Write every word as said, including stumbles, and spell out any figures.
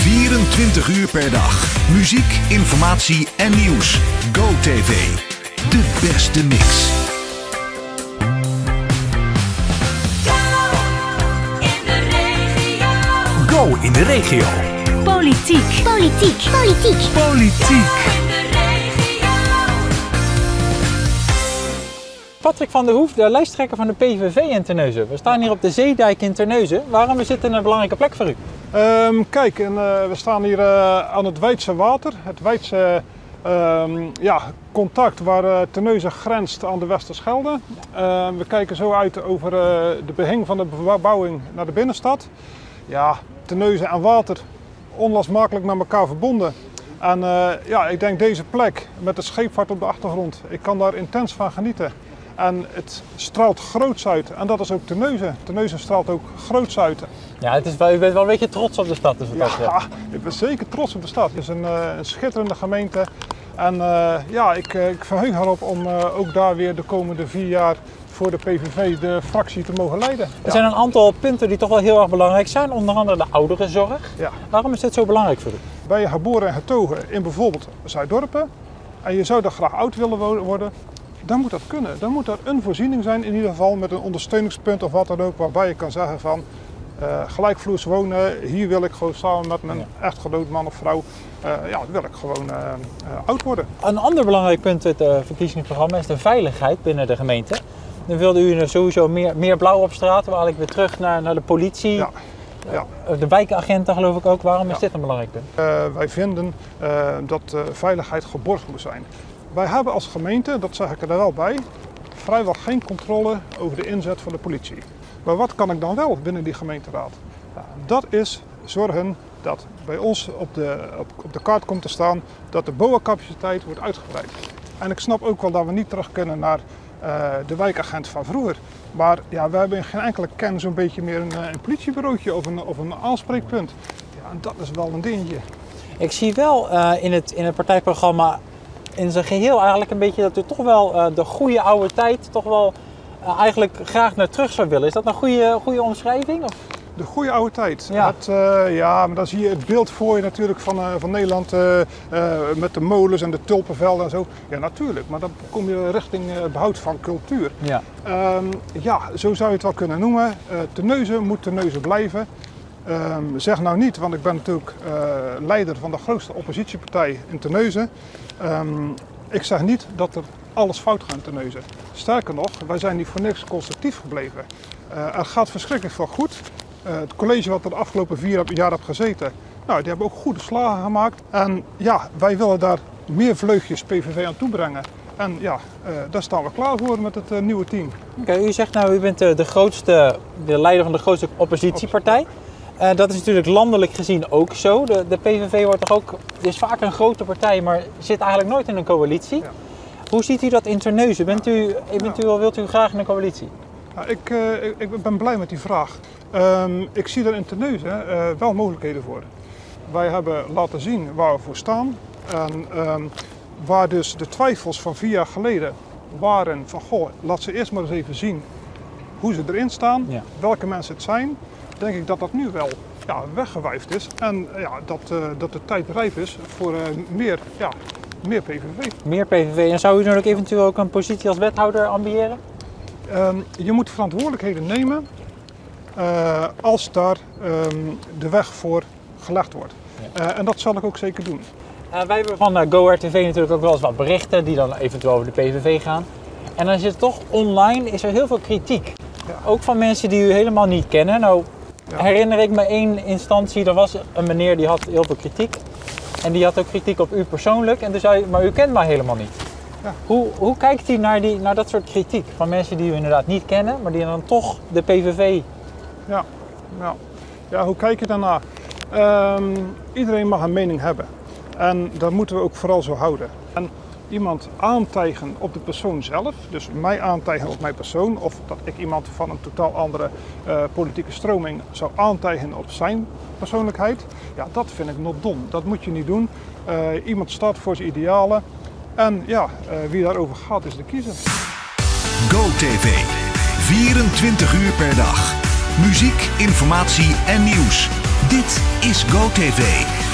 vierentwintig uur per dag. Muziek, informatie en nieuws. GoTV. De beste mix. Go in de regio. Politiek. Politiek. Politiek. Politiek. Patrick van der Hoef, de lijsttrekker van de P V V in Terneuzen. We staan hier op de Zeedijk in Terneuzen. Waarom is dit een belangrijke plek voor u? Um, kijk, en, uh, we staan hier uh, aan het Weidse water. Het Weidse uh, ja, contact waar uh, Terneuzen grenst aan de Westerschelde. Uh, we kijken zo uit over uh, de behang van de bebouwing naar de binnenstad. Ja, Terneuzen en water, onlosmakelijk met elkaar verbonden. En uh, ja, ik denk deze plek met de scheepvaart op de achtergrond, ik kan daar intens van genieten. En het straalt groots uit. En dat is ook Terneuzen. Terneuzen straalt ook groots uit. Ja, het is wel, u bent wel een beetje trots op de stad. Dus ja, ja, ik ben zeker trots op de stad. Het is een, uh, een schitterende gemeente. En uh, ja, ik, uh, ik verheug erop om uh, ook daar weer de komende vier jaar voor de P V V de fractie te mogen leiden. Er ja. zijn een aantal punten die toch wel heel erg belangrijk zijn. Onder andere de ouderenzorg. Ja. Waarom is dit zo belangrijk voor u? Ben je geboren en getogen in bijvoorbeeld Zuiddorpen en je zou daar graag oud willen worden, dan moet dat kunnen. Dan moet er een voorziening zijn, in ieder geval met een ondersteuningspunt of wat dan ook, waarbij je kan zeggen van uh, gelijkvloers wonen, hier wil ik gewoon samen met mijn ja. echtgenoot, man of vrouw, uh, ja, wil ik gewoon uh, uh, oud worden. Een ander belangrijk punt in het uh, verkiezingsprogramma is de veiligheid binnen de gemeente. Dan wilde u sowieso meer, meer blauw op straat, we eigenlijk weer terug naar, naar de politie. Ja. Ja. De wijkagenten geloof ik ook. Waarom is ja. dit een belangrijk punt? Uh, wij vinden uh, dat uh, veiligheid geborgd moet zijn. Wij hebben als gemeente, dat zeg ik er wel bij, vrijwel geen controle over de inzet van de politie. Maar wat kan ik dan wel binnen die gemeenteraad? Ja, dat is zorgen dat bij ons op de, op, op de kaart komt te staan dat de B O A-capaciteit wordt uitgebreid. En ik snap ook wel dat we niet terug kunnen naar uh, de wijkagent van vroeger. Maar ja, we hebben in geen enkele kern zo'n beetje meer een, een politiebureautje of een, of een aanspreekpunt. Ja, en dat is wel een dingetje. Ik zie wel uh, in, het, in het partijprogramma in zijn geheel eigenlijk een beetje dat u toch wel uh, de goede oude tijd toch wel uh, eigenlijk graag naar terug zou willen. Is dat een goede, goede omschrijving? Of? De goede oude tijd. Ja. Het, uh, ja, maar dan zie je het beeld voor je natuurlijk van, uh, van Nederland uh, uh, met de molens en de tulpenvelden en zo. Ja, natuurlijk, maar dan kom je richting uh, behoud van cultuur. Ja. Um, ja, zo zou je het wel kunnen noemen. Uh, Terneuzen moet Terneuzen blijven. Um, zeg nou niet, want ik ben natuurlijk uh, leider van de grootste oppositiepartij in Terneuzen. Um, ik zeg niet dat er alles fout gaat in Terneuzen. Sterker nog, wij zijn niet voor niks constructief gebleven. Uh, er gaat verschrikkelijk veel goed. Uh, het college wat er de afgelopen vier jaar heb gezeten, nou, die hebben ook goede slagen gemaakt. En ja, wij willen daar meer vleugjes P V V aan toebrengen. En ja, uh, daar staan we klaar voor met het uh, nieuwe team. Oké, u zegt nou, u bent de, de grootste, de leider van de grootste oppositiepartij. Uh, dat is natuurlijk landelijk gezien ook zo. De, de P V V wordt toch ook, is vaak een grote partij, maar zit eigenlijk nooit in een coalitie. Ja. Hoe ziet u dat in Terneuzen? Bent u, eventueel wilt u graag in een coalitie? Ja, ik, uh, ik, ik ben blij met die vraag. Um, ik zie er in Terneuzen uh, wel mogelijkheden voor. Wij hebben laten zien waar we voor staan. En um, waar dus de twijfels van vier jaar geleden waren van, goh, laat ze eerst maar eens even zien hoe ze erin staan, ja. welke mensen het zijn. Denk ik dat dat nu wel ja, weggewuifd is en ja, dat, uh, dat de tijd rijp is voor uh, meer, ja, meer P V V. Meer P V V. En zou u dan ook eventueel ook een positie als wethouder ambiëren? Um, je moet verantwoordelijkheden nemen uh, als daar um, de weg voor gelegd wordt. Ja. Uh, en dat zal ik ook zeker doen. Uh, wij hebben van uh, GoR T V natuurlijk ook wel eens wat berichten die dan eventueel over de P V V gaan. En dan is het toch online, is er heel veel kritiek. Ja. Ook van mensen die u helemaal niet kennen. Nou, ja. herinner ik me één instantie, er was een meneer die had heel veel kritiek. En die had ook kritiek op u persoonlijk. En toen zei u, maar u kent mij helemaal niet. Ja. Hoe, hoe kijkt u naar, die, naar dat soort kritiek? Van mensen die u inderdaad niet kennen, maar die dan toch de P V V... Ja, ja. ja hoe kijk je daarna? Um, iedereen mag een mening hebben. En dat moeten we ook vooral zo houden. En iemand aantijgen op de persoon zelf, dus mij aantijgen op mijn persoon, of dat ik iemand van een totaal andere uh, politieke stroming zou aantijgen op zijn persoonlijkheid, ja, dat vind ik nog dom. Dat moet je niet doen. Uh, iemand staat voor zijn idealen en ja, uh, wie daarover gaat is de kiezer. GoTV. vierentwintig uur per dag. Muziek, informatie en nieuws. Dit is GoTV.